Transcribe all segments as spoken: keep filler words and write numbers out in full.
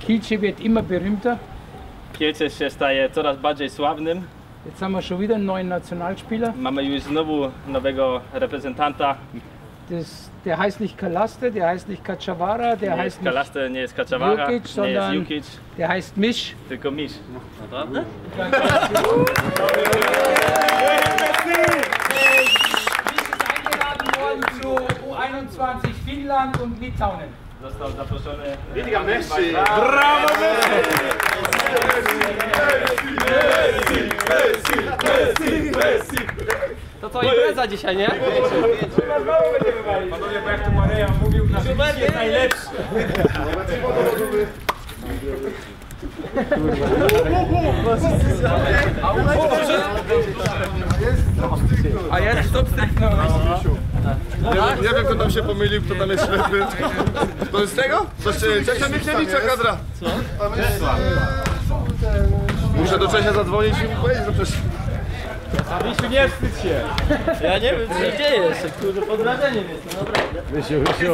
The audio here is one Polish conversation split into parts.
Kielce wird immer berühmter. Kielce się staje coraz bardziej sławnym. Jetzt haben wir schon wieder einen neuen Nationalspieler. Mamy już znowu nowego reprezentanta. Das, der heißt nicht Kalaste, der heißt nicht Kacawara, der Nie heißt jest nicht Kalaste, nie jest Kaczawara, Jukic, nie sondern jest Jukic, der heißt Misch. tylko Misz. Naprawdę? Eingeladen worden zu U einundzwanzig Finnland und Litauen. Został zaproszony. Wielka Messi! Brawo Messi! Messi! Messi! Messi! Messi! To co, impreza dzisiaj, nie? Panowie, bo jak to Mareja mówił, nasz mistrz jest najlepszy. A jest top stricte. Nie wiem, kto tam się pomylił, kto tam jest ślepy. To jest tego? To jest Czesia Michniewicza kadra. Co? Muszę do Czesia zadzwonić i mu powiedzieć, że przecież... Misiu, nie wstydź się. Ja nie wiem, co się dzieje jeszcze, kurde, pod wrażeniem jestem, naprawdę. Wysiu, Wysiu.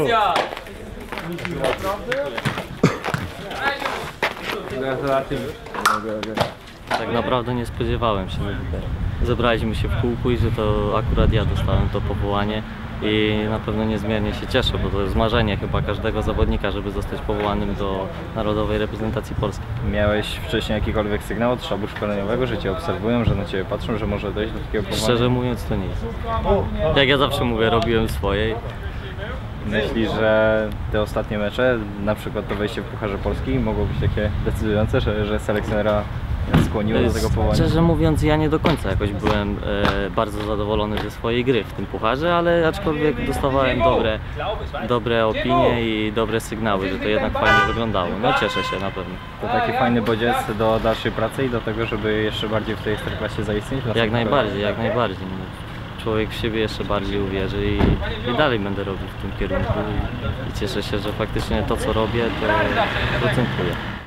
Tak naprawdę nie spodziewałem się. Zebraliśmy się w kółku i że to akurat ja dostałem to powołanie i na pewno niezmiernie się cieszę, bo to jest marzenie chyba każdego zawodnika, żeby zostać powołanym do narodowej reprezentacji Polski. Miałeś wcześniej jakikolwiek sygnał od sztabu szkoleniowego, że Cię obserwują, że na Ciebie patrzą, że może dojść do takiego powołania? Szczerze mówiąc to nie. Jak ja zawsze mówię, robiłem swoje. Myślisz, że te ostatnie mecze, na przykład to wejście w Pucharze Polski, mogło być takie decydujące, że, że selekcjonera skłoniło do tego powołania? Szczerze mówiąc, ja nie do końca jakoś byłem e, bardzo zadowolony ze swojej gry w tym pucharze, ale aczkolwiek dostawałem dobre, dobre opinie i dobre sygnały, że to jednak fajnie wyglądało. No cieszę się na pewno. To taki fajny bodziec do dalszej pracy i do tego, żeby jeszcze bardziej w tej Ekstraklasie zaistnieć? Jak najbardziej, jak najbardziej. Człowiek w siebie jeszcze bardziej uwierzy i, i dalej będę robił w tym kierunku i, i cieszę się, że faktycznie to co robię to procentuje.